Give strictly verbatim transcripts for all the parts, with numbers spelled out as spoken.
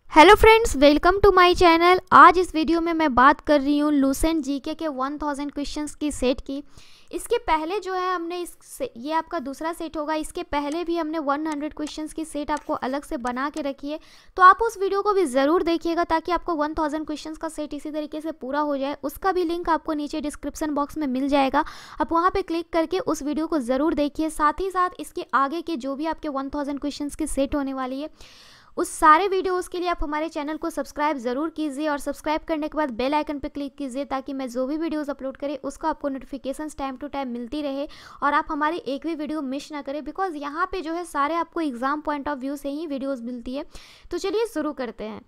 Hello friends, welcome to my channel. आज इस video में मैं बात कर रही हूँ लुसेंट जीके के वन थाउज़ेंड क्वेश्चंस की सेट की। इसके पहले जो है हमने इस से, ये आपका दूसरा सेट होगा। इसके पहले भी हमने हंड्रेड क्वेश्चंस की सेट आपको अलग से बना के रखी है, तो आप उस वीडियो को भी ज़रूर देखिएगा ताकि आपको वन थाउज़ेंड क्वेश्चंस का सेट इसी तरीके से पूरा हो जाए। उसका भी लिंक आपको नीचे डिस्क्रिप्शन बॉक्स में मिल जाएगा, आप वहाँ पर क्लिक करके उस वीडियो को ज़रूर देखिए। साथ ही साथ इसके आगे के जो भी आपके वन थाउज़ेंड क्वेश्चंस की सेट होने वाली है उस सारे वीडियोस के लिए आप हमारे चैनल को सब्सक्राइब ज़रूर कीजिए और सब्सक्राइब करने के बाद बेल आइकन पर क्लिक कीजिए ताकि मैं जो भी वीडियोस अपलोड करें उसका आपको नोटिफिकेशंस टाइम टू टाइम मिलती रहे और आप हमारी एक भी वीडियो मिस ना करें, बिकॉज यहाँ पे जो है सारे आपको एग्जाम पॉइंट ऑफ व्यू से ही वीडियोज़ मिलती है। तो चलिए शुरू करते हैं।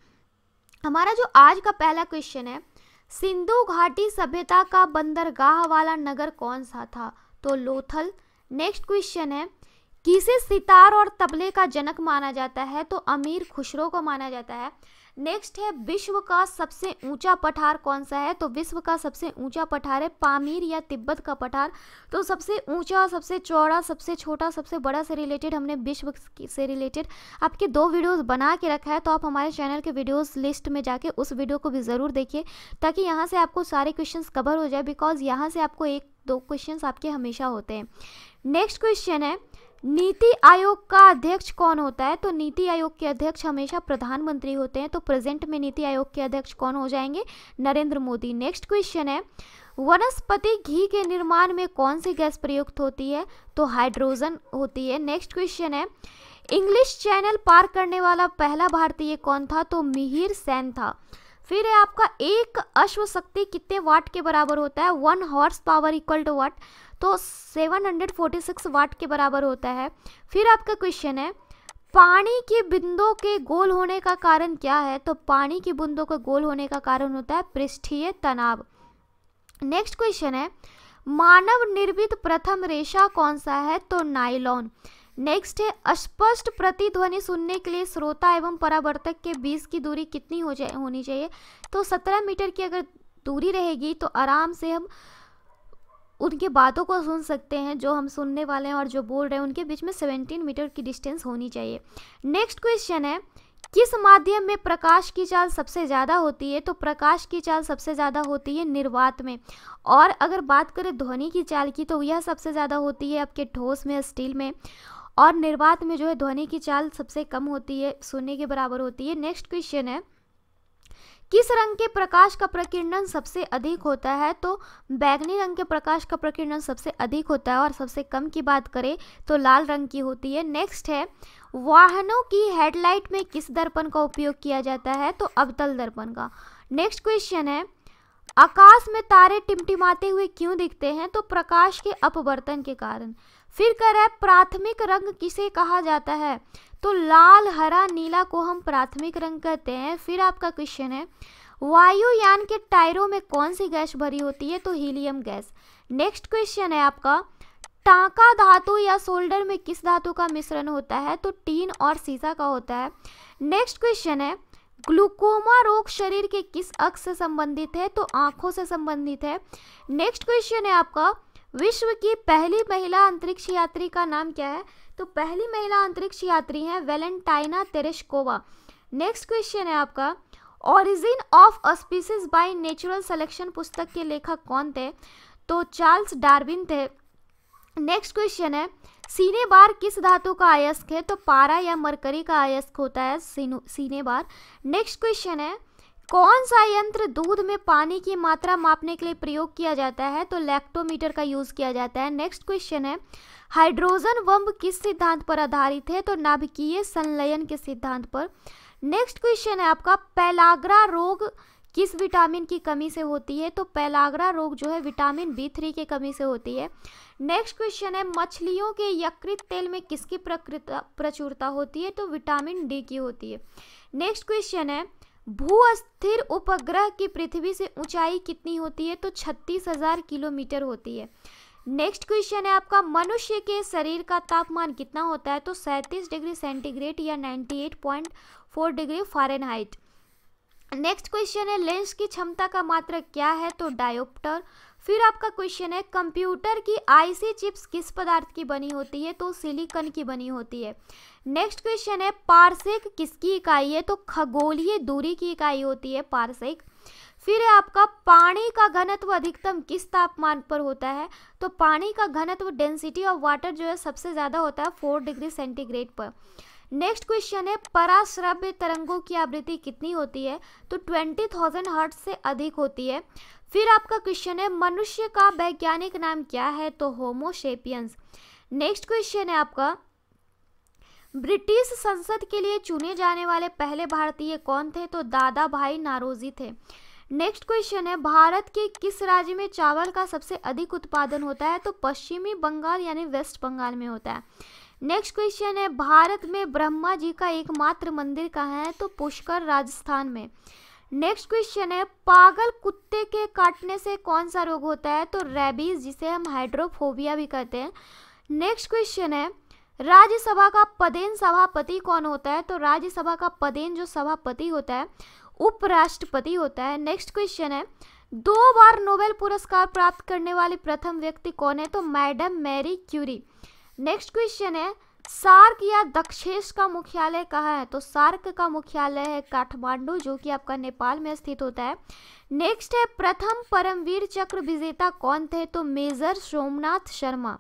हमारा जो आज का पहला क्वेश्चन है, सिंधु घाटी सभ्यता का बंदरगाह वाला नगर कौन सा था? तो लोथल। नेक्स्ट क्वेश्चन है, किसे सितार और तबले का जनक माना जाता है? तो अमीर खुसरो को माना जाता है। नेक्स्ट है, विश्व का सबसे ऊंचा पठार कौन सा है? तो विश्व का सबसे ऊंचा पठार है पामीर या तिब्बत का पठार। तो सबसे ऊंचा, सबसे चौड़ा, सबसे छोटा, सबसे बड़ा से रिलेटेड हमने विश्व से रिलेटेड आपके दो वीडियोस बना के रखा है, तो आप हमारे चैनल के वीडियोस लिस्ट में जाके उस वीडियो को भी ज़रूर देखिए ताकि यहाँ से आपको सारे क्वेश्चन कवर हो जाए, बिकॉज यहाँ से आपको एक दो क्वेश्चन आपके हमेशा होते हैं। नेक्स्ट क्वेश्चन है, नीति आयोग का अध्यक्ष कौन होता है? तो नीति आयोग के अध्यक्ष हमेशा प्रधानमंत्री होते हैं, तो प्रेजेंट में नीति आयोग के अध्यक्ष कौन हो जाएंगे? नरेंद्र मोदी। नेक्स्ट क्वेश्चन है, वनस्पति घी के निर्माण में कौन सी गैस प्रयुक्त होती है? तो हाइड्रोजन होती है। नेक्स्ट क्वेश्चन है, इंग्लिश चैनल पार करने वाला पहला भारतीय कौन था? तो मिहिर सेन था। फिर है आपका, एक अश्व शक्ति कितने वाट के बराबर होता है? One horse power equal to watt, तो seven hundred forty six watt के बराबर होता है। फिर आपका क्वेश्चन है, पानी की बूंदों के गोल होने का कारण क्या है? तो पानी की बूंदों के गोल होने का कारण होता है पृष्ठीय तनाव। नेक्स्ट क्वेश्चन है, मानव निर्मित प्रथम रेशा कौन सा है? तो नायलॉन। नेक्स्ट है, अस्पष्ट प्रतिध्वनि सुनने के लिए श्रोता एवं परावर्तक के बीच की दूरी कितनी हो जाए होनी चाहिए? तो सत्रह मीटर की अगर दूरी रहेगी तो आराम से हम उनके बातों को सुन सकते हैं, जो हम सुनने वाले हैं और जो बोल रहे हैं उनके बीच में सत्रह मीटर की डिस्टेंस होनी चाहिए। नेक्स्ट क्वेश्चन है, किस माध्यम में प्रकाश की चाल सबसे ज़्यादा होती है? तो प्रकाश की चाल सबसे ज़्यादा होती है निर्वात में। और अगर बात करें ध्वनि की चाल की तो यह सबसे ज़्यादा होती है आपके ठोस में, स्टील में, और निर्वात में जो है ध्वनि की चाल सबसे कम होती है, शून्य के बराबर होती है। नेक्स्ट क्वेश्चन है, किस रंग के प्रकाश का प्रकीर्णन सबसे अधिक होता है? तो बैगनी रंग के प्रकाश का प्रकीर्णन सबसे अधिक होता है, और सबसे कम की बात करें तो लाल रंग की होती है। नेक्स्ट है, वाहनों की हेडलाइट में किस दर्पण का उपयोग किया जाता है? तो अवतल दर्पण का। नेक्स्ट क्वेश्चन है, आकाश में तारे टिमटिमाते हुए क्यों दिखते हैं? तो प्रकाश के अपवर्तन के कारण। फिर कह रहा है, प्राथमिक रंग किसे कहा जाता है? तो लाल, हरा, नीला को हम प्राथमिक रंग कहते हैं। फिर आपका क्वेश्चन है, वायुयान के टायरों में कौन सी गैस भरी होती है? तो हीलियम गैस। नेक्स्ट क्वेश्चन है आपका, टांका धातु या सोल्डर में किस धातु का मिश्रण होता है? तो टीन और सीसा का होता है। नेक्स्ट क्वेश्चन है, ग्लूकोमा रोग शरीर के किस अंग से संबंधित है? तो आंखों से संबंधित है। नेक्स्ट क्वेश्चन है आपका, विश्व की पहली महिला अंतरिक्ष यात्री का नाम क्या है? तो पहली महिला अंतरिक्ष यात्री है वेलेंटाइना तेरेस्कोवा। नेक्स्ट क्वेश्चन है आपका, origin of a species by natural selection पुस्तक के लेखक कौन थे? तो चार्ल्स डार्विन थे। नेक्स्ट क्वेश्चन है, सीने बार किस धातु का अयस्क है? तो पारा या मरकरी का अयस्क होता है सीने बार। नेक्स्ट क्वेश्चन है, कौन सा यंत्र दूध में पानी की मात्रा मापने के लिए प्रयोग किया जाता है? तो लैक्टोमीटर का यूज किया जाता है। नेक्स्ट क्वेश्चन है, हाइड्रोजन बम किस सिद्धांत पर आधारित है? तो नाभिकीय संलयन के सिद्धांत पर। नेक्स्ट क्वेश्चन है आपका, पेलाग्रा रोग किस विटामिन की कमी से होती है? तो पेलाग्रा रोग जो है विटामिन बी थ्री की कमी से होती है। नेक्स्ट क्वेश्चन है, मछलियों के यकृत तेल में किसकी प्रचुरता होती है? तो विटामिन डी की होती है। नेक्स्ट क्वेश्चन है, भू स्थिर उपग्रह की पृथ्वी से ऊंचाई कितनी होती है? तो छत्तीस हजार किलोमीटर होती है। नेक्स्ट क्वेश्चन है आपका, मनुष्य के शरीर का तापमान कितना होता है? तो सैंतीस डिग्री सेंटीग्रेड या अट्ठानवे पॉइंट चार डिग्री फ़ारेनहाइट। नेक्स्ट क्वेश्चन है, लेंस की क्षमता का मात्रक क्या है? तो डायोप्टर। फिर आपका क्वेश्चन है कंप्यूटर की आईसी चिप्स किस पदार्थ की बनी होती है, तो सिलिकॉन की बनी होती है। नेक्स्ट क्वेश्चन है पारसेक किसकी इकाई है, तो खगोलीय दूरी की इकाई होती है पारसेक। फिर है आपका पानी का घनत्व अधिकतम किस तापमान पर होता है, तो पानी का घनत्व डेंसिटी ऑफ वाटर जो है सबसे ज़्यादा होता है फोर डिग्री सेंटीग्रेड पर। नेक्स्ट क्वेश्चन है पराश्रव्य तरंगों की आवृत्ति कितनी होती है, तो ट्वेंटी थाउजेंड हर्ट्ज से अधिक होती है। फिर आपका क्वेश्चन है मनुष्य का वैज्ञानिक नाम क्या है, तो होमो सेपियंस। नेक्स्ट क्वेश्चन है आपका ब्रिटिश संसद के लिए चुने जाने वाले पहले भारतीय कौन थे, तो दादा भाई नारोजी थे। नेक्स्ट क्वेश्चन है भारत के किस राज्य में चावल का सबसे अधिक उत्पादन होता है, तो पश्चिमी बंगाल यानी वेस्ट बंगाल में होता है। नेक्स्ट क्वेश्चन है भारत में ब्रह्मा जी का एकमात्र मंदिर कहाँ है, तो पुष्कर राजस्थान में। नेक्स्ट क्वेश्चन है पागल कुत्ते के काटने से कौन सा रोग होता है, तो रेबीज, जिसे हम हाइड्रोफोबिया भी कहते हैं। नेक्स्ट क्वेश्चन है राज्यसभा का पदेन सभापति कौन होता है, तो राज्यसभा का पदेन जो सभापति होता है उपराष्ट्रपति होता है। नेक्स्ट क्वेश्चन है दो बार नोबेल पुरस्कार प्राप्त करने वाली प्रथम व्यक्ति कौन है, तो madam Marie Curie. Next question है सार्क या दक्षेश का मुख्यालय कहाँ है, तो सार्क का मुख्यालय है काठमांडू जो कि आपका नेपाल में स्थित होता है। नेक्स्ट है प्रथम परमवीर चक्र विजेता कौन थे, तो major Somnath Sharma.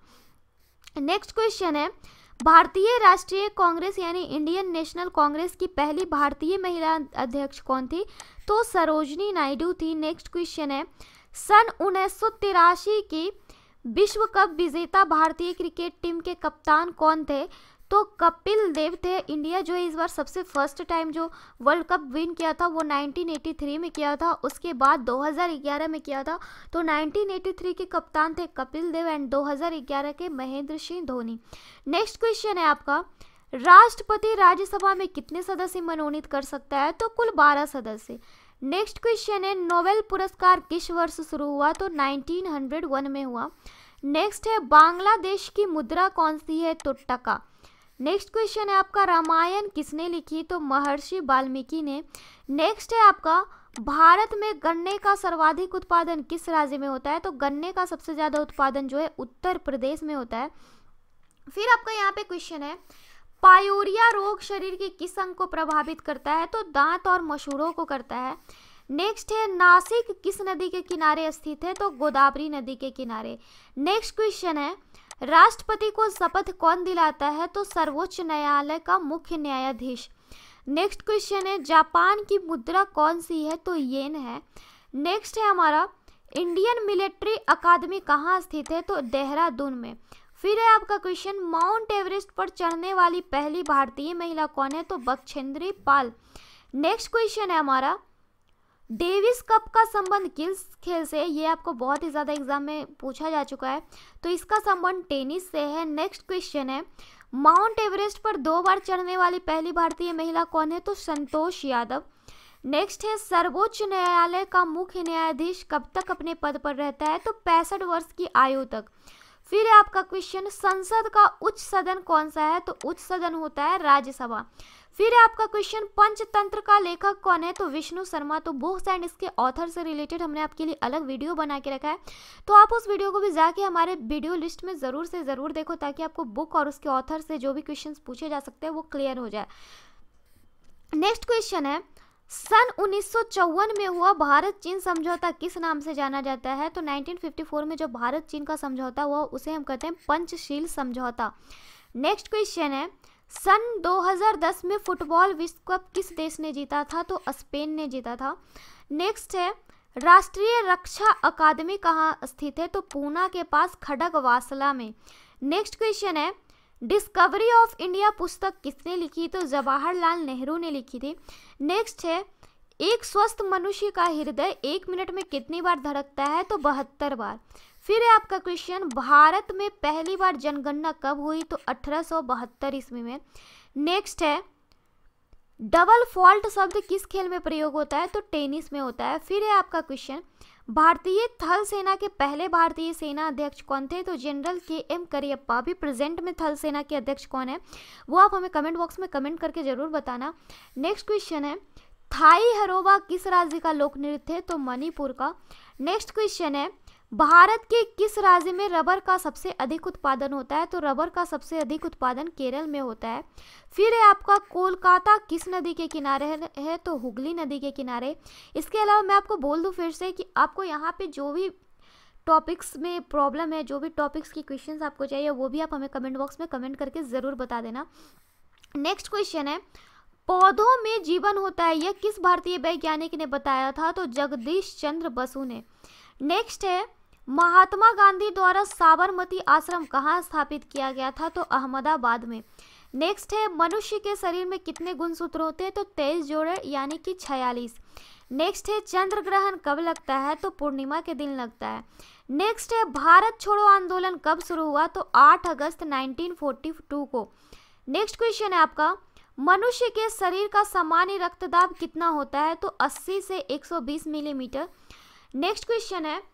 Next question है भारतीय राष्ट्रीय कांग्रेस यानी इंडियन नेशनल कांग्रेस की पहली भारतीय महिला अध्यक्ष कौन थी, तो सरोजनी नायडू थी। नेक्स्ट क्वेश्चन है सन उन्नीस सौ तिरासी की विश्व कप विजेता भारतीय क्रिकेट टीम के कप्तान कौन थे, तो कपिल देव थे। इंडिया जो है इस बार सबसे फर्स्ट टाइम जो वर्ल्ड कप विन किया था वो नाइनटीन एटी थ्री में किया था, उसके बाद दो हज़ार ग्यारह में किया था। तो नाइनटीन एटी थ्री के कप्तान थे कपिल देव एंड दो हज़ार ग्यारह के महेंद्र सिंह धोनी। नेक्स्ट क्वेश्चन है आपका राष्ट्रपति राज्यसभा में कितने सदस्य मनोनीत कर सकता है, तो कुल बारह सदस्य। नेक्स्ट क्वेश्चन है नोबेल पुरस्कार किस वर्ष शुरू हुआ, तो नाइनटीन हंड्रेड वन में हुआ। नेक्स्ट है बांग्लादेश की मुद्रा कौन सी है, तो टका। नेक्स्ट क्वेश्चन है आपका रामायण किसने लिखी, तो महर्षि वाल्मीकि ने। नेक्स्ट है आपका भारत में गन्ने का सर्वाधिक उत्पादन किस राज्य में होता है, तो गन्ने का सबसे ज़्यादा उत्पादन जो है उत्तर प्रदेश में होता है। फिर आपका यहाँ पे क्वेश्चन है पायोरिया रोग शरीर के किस अंग को प्रभावित करता है, तो दांत और मसूड़ों को करता है। नेक्स्ट है नासिक किस नदी के किनारे स्थित है, तो गोदावरी नदी के किनारे। नेक्स्ट क्वेश्चन है राष्ट्रपति को शपथ कौन दिलाता है, तो सर्वोच्च न्यायालय का मुख्य न्यायाधीश। नेक्स्ट क्वेश्चन है जापान की मुद्रा कौन सी है, तो येन है। नेक्स्ट है हमारा इंडियन मिलिट्री अकादमी कहाँ स्थित है, तो देहरादून में। फिर है आपका क्वेश्चन माउंट एवरेस्ट पर चढ़ने वाली पहली भारतीय महिला कौन है, तो बछेंद्री पाल। नेक्स्ट क्वेश्चन है हमारा डेविस कप का संबंध किस खेल से है, ये आपको बहुत ही ज़्यादा एग्जाम में पूछा जा चुका है, तो इसका संबंध टेनिस से है। नेक्स्ट क्वेश्चन है माउंट एवरेस्ट पर दो बार चढ़ने वाली पहली भारतीय महिला कौन है, तो संतोष यादव। नेक्स्ट है सर्वोच्च न्यायालय का मुख्य न्यायाधीश कब तक अपने पद पर रहता है, तो पैंसठ वर्ष की आयु तक। फिर है आपका क्वेश्चन संसद का उच्च सदन कौन सा है, तो उच्च सदन होता है राज्यसभा। फिर है आपका क्वेश्चन पंचतंत्र का लेखक कौन है, तो विष्णु शर्मा। तो बुक्स एंड इसके ऑथर से रिलेटेड हमने आपके लिए अलग वीडियो बना के रखा है, तो आप उस वीडियो को भी जाके हमारे वीडियो लिस्ट में ज़रूर से ज़रूर देखो ताकि आपको बुक और उसके ऑथर से जो भी क्वेश्चंस पूछे जा सकते हैं वो क्लियर हो जाए। नेक्स्ट क्वेश्चन है सन उन्नीस सौ चौवन में हुआ भारत चीन समझौता किस नाम से जाना जाता है, तो नाइनटीन फिफ्टी फोर में जो भारत चीन का समझौता हुआ उसे हम कहते हैं पंचशील समझौता। नेक्स्ट क्वेश्चन है सन दो हज़ार दस में फुटबॉल विश्व कप किस देश ने जीता था, तो स्पेन ने जीता था। नेक्स्ट है राष्ट्रीय रक्षा अकादमी कहाँ स्थित है, तो पूना के पास खड़गवासला में। नेक्स्ट क्वेश्चन है डिस्कवरी ऑफ इंडिया पुस्तक किसने लिखी, तो जवाहरलाल नेहरू ने लिखी थी। नेक्स्ट है एक स्वस्थ मनुष्य का हृदय एक मिनट में कितनी बार धड़कता है, तो बहत्तर बार। फिर है आपका क्वेश्चन भारत में पहली बार जनगणना कब हुई, तो अठारह सौ बहत्तर ईस्वी में। नेक्स्ट है डबल फॉल्ट शब्द किस खेल में प्रयोग होता है, तो टेनिस में होता है। फिर है आपका क्वेश्चन भारतीय थल सेना के पहले भारतीय सेना अध्यक्ष कौन थे, तो जनरल के एम करियप्पा। अभी प्रेजेंट में थल सेना के अध्यक्ष कौन है वो आप हमें कमेंट बॉक्स में कमेंट करके जरूर बताना। नेक्स्ट क्वेश्चन है थाई हरोबा किस राज्य का लोक नृत्य है, तो मणिपुर का। नेक्स्ट क्वेश्चन है भारत के किस राज्य में रबर का सबसे अधिक उत्पादन होता है? तो रबर का सबसे अधिक उत्पादन केरल में होता है। फिर है आपका कोलकाता किस नदी के किनारे है? तो हुगली नदी के किनारे। इसके अलावा मैं आपको बोल दूं फिर से कि आपको यहाँ पे जो भी टॉपिक्स में प्रॉब्लम है, जो भी टॉपिक्स की क्वेश्चंस आपको चाहिए, वो भी आप हमें कमेंट बॉक्स में कमेंट करके ज़रूर बता देना। नेक्स्ट क्वेश्चन है, पौधों में जीवन होता है, यह किस भारतीय वैज्ञानिक ने बताया था? तो जगदीश चंद्र बसु ने। नेक्स्ट है, महात्मा गांधी द्वारा साबरमती आश्रम कहाँ स्थापित किया गया था? तो अहमदाबाद में। नेक्स्ट है, मनुष्य के शरीर में कितने गुणसूत्र होते हैं? तो तेईस जोड़े यानी कि छियालीस। नेक्स्ट है, चंद्र ग्रहण कब लगता है? तो पूर्णिमा के दिन लगता है। नेक्स्ट है, भारत छोड़ो आंदोलन कब शुरू हुआ? तो आठ अगस्त उन्नीस सौ बयालीस को। नेक्स्ट क्वेश्चन है आपका, मनुष्य के शरीर का सामान्य रक्तदाब कितना होता है? तो अस्सी से एक सौ बीस मिलीमीटर। नेक्स्ट क्वेश्चन है,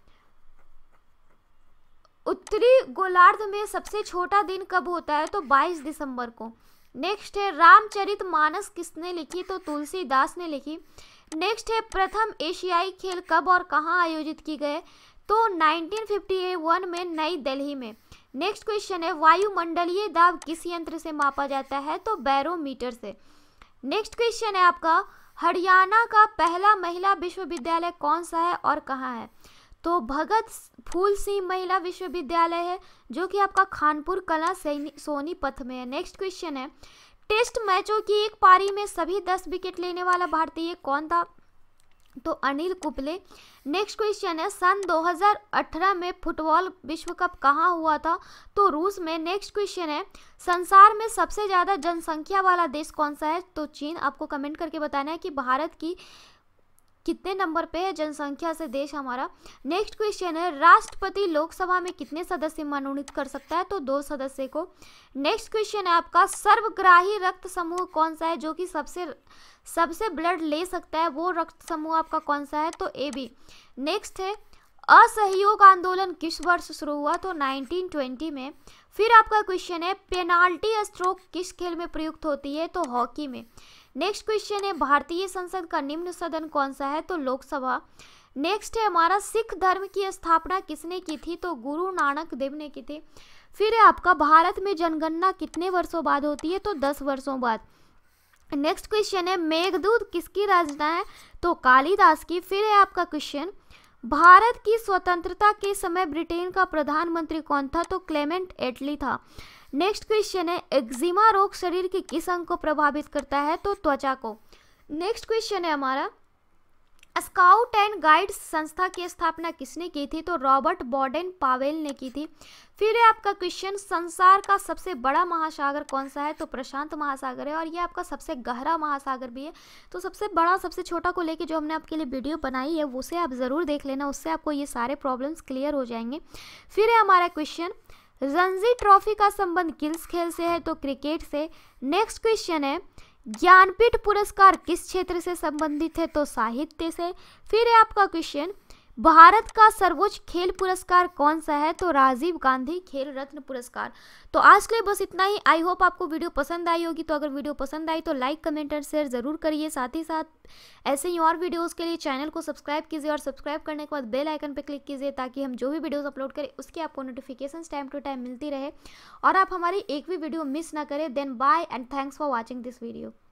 उत्तरी गोलार्ध में सबसे छोटा दिन कब होता है? तो बाईस दिसंबर को। नेक्स्ट है, रामचरितमानस किसने लिखी? तो तुलसीदास ने लिखी। नेक्स्ट है, प्रथम एशियाई खेल कब और कहाँ आयोजित की गए? तो उन्नीस सौ इक्यावन में नई दिल्ली में। नेक्स्ट क्वेश्चन है, वायुमंडलीय दाब किस यंत्र से मापा जाता है? तो बैरोमीटर से। नेक्स्ट क्वेश्चन है आपका, हरियाणा का पहला महिला विश्वविद्यालय कौन सा है और कहाँ है? तो भगत फूल सिंह महिला विश्वविद्यालय है, जो कि आपका खानपुर कला सोनीपत में है। नेक्स्ट क्वेश्चन है, टेस्ट मैचों की एक पारी में सभी दस विकेट लेने वाला भारतीय कौन था? तो अनिल कुंबले। नेक्स्ट क्वेश्चन है, सन दो हज़ार अठारह में फुटबॉल विश्व कप कहाँ हुआ था? तो रूस में। नेक्स्ट क्वेश्चन है, संसार में सबसे ज़्यादा जनसंख्या वाला देश कौन सा है? तो चीन। आपको कमेंट करके बताना है कि भारत की कितने नंबर पे है जनसंख्या से देश हमारा। नेक्स्ट क्वेश्चन है, राष्ट्रपति लोकसभा में कितने सदस्य मनोनीत कर सकता है? तो दो सदस्य को। नेक्स्ट क्वेश्चन है आपका, सर्वग्राही रक्त समूह कौन सा है जो कि सबसे सबसे ब्लड ले सकता है? वो रक्त समूह आपका कौन सा है? तो ए बी। नेक्स्ट है, असहयोग आंदोलन किस वर्ष शुरू हुआ? तो उन्नीस सौ बीस में। फिर आपका क्वेश्चन है, पेनाल्टी स्ट्रोक किस खेल में प्रयुक्त होती है? तो हॉकी में। नेक्स्ट क्वेश्चन है, भारतीय संसद का निम्न सदन कौन सा है? तो लोकसभा। नेक्स्ट है हमारा, सिख धर्म की स्थापना किसने की थी? तो गुरु नानक देव ने की थी। फिर है आपका, भारत में जनगणना कितने वर्षों बाद होती है? तो दस वर्षों बाद। नेक्स्ट क्वेश्चन है, मेघदूत किसकी रचना है? तो कालिदास की। फिर है आपका क्वेश्चन, भारत की स्वतंत्रता के समय ब्रिटेन का प्रधानमंत्री कौन था? तो क्लेमेंट एटली था। नेक्स्ट क्वेश्चन है, एक्जिमा रोग शरीर के किस अंग को प्रभावित करता है? तो त्वचा को। नेक्स्ट क्वेश्चन है हमारा, स्काउट एंड गाइड्स संस्था की स्थापना किसने की थी? तो रॉबर्ट बॉडेन पावेल ने की थी। फिर है आपका क्वेश्चन, संसार का सबसे बड़ा महासागर कौन सा है? तो प्रशांत महासागर है, और ये आपका सबसे गहरा महासागर भी है। तो सबसे बड़ा सबसे छोटा को लेके जो हमने आपके लिए वीडियो बनाई है उसे आप ज़रूर देख लेना, उससे आपको ये सारे प्रॉब्लम्स क्लियर हो जाएंगे। फिर है हमारा क्वेश्चन, रणजी ट्रॉफी का संबंध किस खेल से है? तो क्रिकेट से। नेक्स्ट क्वेश्चन है, ज्ञानपीठ पुरस्कार किस क्षेत्र से संबंधित है? तो साहित्य से। फिर है आपका क्वेश्चन, भारत का सर्वोच्च खेल पुरस्कार कौन सा है? तो राजीव गांधी खेल रत्न पुरस्कार। तो आज के लिए बस इतना ही। आई होप आपको वीडियो पसंद आई होगी। तो अगर वीडियो पसंद आई तो लाइक कमेंट और शेयर ज़रूर करिए। साथ ही साथ ऐसे ही और वीडियोस के लिए चैनल को सब्सक्राइब कीजिए, और सब्सक्राइब करने के बाद बेल आइकन पर क्लिक कीजिए, ताकि हम जो भी वीडियोस अपलोड करें उसकी आपको नोटिफिकेशन टाइम टू टाइम मिलती रहे और आप हमारी एक भी वीडियो मिस ना करें। Then bye and thanks for watching this video.